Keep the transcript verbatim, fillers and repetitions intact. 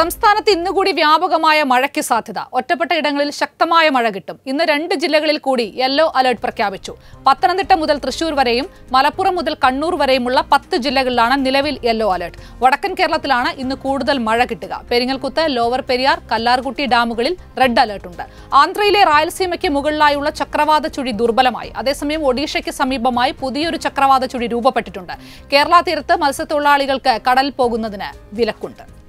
സംസ്ഥാനത്ത് ഇന്നുകൂടി വ്യാപകമായ മഴയ്ക്ക് സാധ്യത. ഒറ്റപ്പെട്ട ഇടങ്ങളിൽ ശക്തമായ മഴ കിട്ടും. ഇന്ന് രണ്ട് ജില്ലകളിൽ കൂടി യെല്ലോ അലർട്ട് പ്രഖ്യാപിച്ചു. പത്തനംതിട്ട മുതൽ തൃശൂർ വരെയും മലപ്പുറം മുതൽ കണ്ണൂർ വരെയുമുള്ള പത്ത് ജില്ലകളിലാണ് നിലവിൽ യെല്ലോ അലർട്ട്. വടക്കൻ കേരളത്തിലാണ് ഇന്ന് കൂടുതൽ മഴ കിട്ടുക. പെരിങ്ങൽകുത്ത്, ലോവർ പെരിയാർ, കല്ലാർകുട്ടി ഡാമുകളിൽ റെഡ് അലർട്ടുണ്ട്. ആന്ധ്രയിലെ റായലസീമയ്ക്ക് മുകളിലായുള്ള ചക്രവാത ചുഴി ദുർബലമായി. അതേസമയം ഒഡീഷയ്ക്ക് സമീപമായി പുതിയൊരു ചക്രവാത ചുഴി രൂപപ്പെട്ടിട്ടുണ്ട്. കേരള തീരത്ത് മത്സ്യത്തൊഴിലാളികൾക്ക് കടൽ പോകുന്നതിന് വിലക്കുണ്ട്.